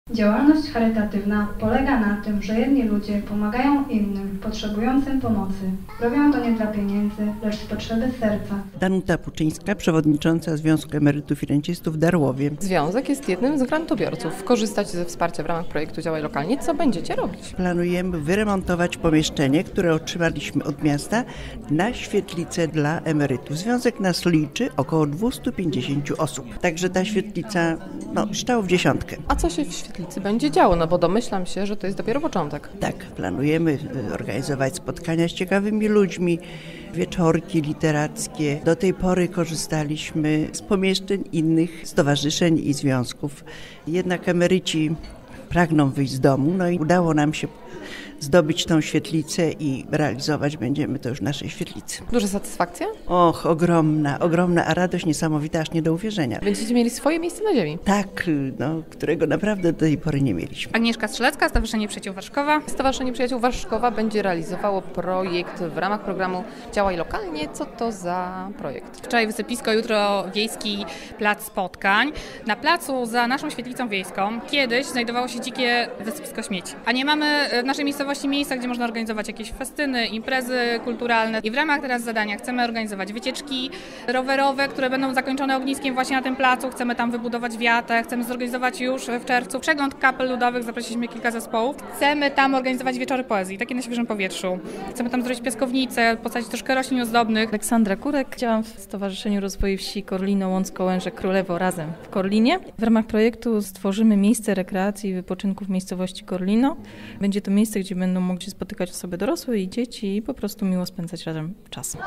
Działalność charytatywna polega na tym, że jedni ludzie pomagają innym, potrzebującym pomocy. Robią to nie dla pieniędzy, lecz z potrzeby serca. Danuta Puczyńska, przewodnicząca Związku Emerytów i Rencistów w Darłowie. Związek jest jednym z grantobiorców. Korzystać ze wsparcia w ramach projektu Działaj Lokalnie. Co będziecie robić? Planujemy wyremontować pomieszczenie, które otrzymaliśmy od miasta na świetlicę dla emerytów. Związek nas liczy około 250 osób. Także ta świetlica strzał w dziesiątkę. A co się w świetlicy będzie działo? No bo domyślam się, że to jest dopiero początek. Tak, planujemy organizować spotkania z ciekawymi ludźmi, wieczorki literackie. Do tej pory korzystaliśmy z pomieszczeń innych stowarzyszeń i związków. Jednak emeryci pragną wyjść z domu, i udało nam się zdobyć tą świetlicę i realizować będziemy to już w naszej świetlicy. Duża satysfakcja? Och, ogromna, a radość niesamowita, aż nie do uwierzenia. Będziecie mieli swoje miejsce na ziemi. Tak, którego naprawdę do tej pory nie mieliśmy. Agnieszka Strzelecka, Stowarzyszenie Przyjaciół Warszkowa. Stowarzyszenie Przyjaciół Warszkowa będzie realizowało projekt w ramach programu Działaj Lokalnie. Co to za projekt? Wczoraj wysypisko, jutro wiejski plac spotkań. Na placu za naszą świetlicą wiejską kiedyś znajdowało się dzikie wysypisko śmieci. A nie mamy w naszej miejscowości miejsca, gdzie można organizować jakieś festyny, imprezy kulturalne. I w ramach teraz zadania chcemy organizować wycieczki rowerowe, które będą zakończone ogniskiem właśnie na tym placu. Chcemy tam wybudować wiatę, chcemy zorganizować już w czerwcu przegląd kapel ludowych, zaprosiliśmy kilka zespołów. Chcemy tam organizować wieczory poezji, takie na świeżym powietrzu. Chcemy tam zrobić piaskownicę, posadzić troszkę roślin ozdobnych. Aleksandra Kurek, działam w Stowarzyszeniu Rozwoju Wsi Korlino, Łącko, Łęże, Królewo razem w Korlinie. W ramach projektu stworzymy miejsce rekreacji i wypoczynku w miejscowości Korlino. Będzie to miejsce, gdzie będą mogli spotykać osoby dorosłe i dzieci i po prostu miło spędzać razem czas. Co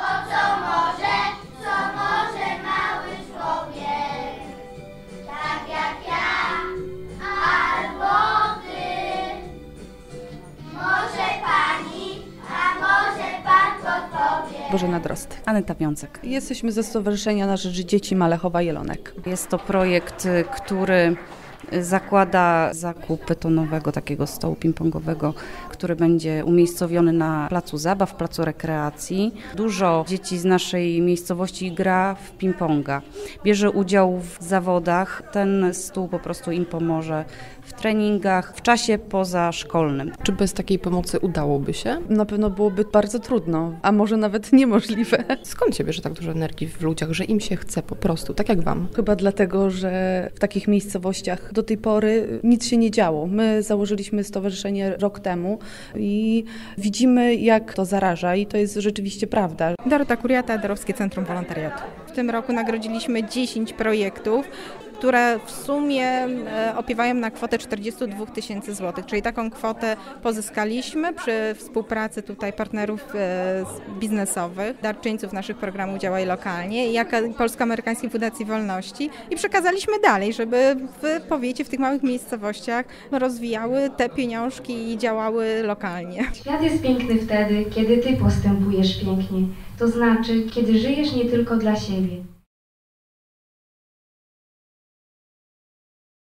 może mały człowiek, tak jak ja, albo ty. Może pani, a może pan podpowie. Bożena Drozd. Aneta Wiącek. Jesteśmy ze Stowarzyszenia na Rzecz Dzieci Malechowa Jelonek. Jest to projekt, który zakłada zakup betonowego takiego stołu ping-pongowego, który będzie umiejscowiony na placu zabaw, placu rekreacji. Dużo dzieci z naszej miejscowości gra w ping-ponga, bierze udział w zawodach. Ten stół po prostu im pomoże w treningach, w czasie pozaszkolnym. Czy bez takiej pomocy udałoby się? Na pewno byłoby bardzo trudno, a może nawet niemożliwe. Skąd się bierze tak dużo energii w ludziach, że im się chce po prostu, tak jak wam? Chyba dlatego, że w takich miejscowościach do tej pory nic się nie działo. My założyliśmy stowarzyszenie rok temu i widzimy, jak to zaraża i to jest rzeczywiście prawda. Dorota Kuriata, Darowskie Centrum Wolontariatu. W tym roku nagrodziliśmy 10 projektów, które w sumie opiewają na kwotę 42 000 złotych, czyli taką kwotę pozyskaliśmy przy współpracy tutaj partnerów biznesowych, darczyńców naszych programów Działaj Lokalnie i Polsko-Amerykańskiej Fundacji Wolności i przekazaliśmy dalej, żeby w powiecie, w tych małych miejscowościach rozwijały te pieniążki i działały lokalnie. Świat jest piękny wtedy, kiedy ty postępujesz pięknie. To znaczy, kiedy żyjesz nie tylko dla siebie.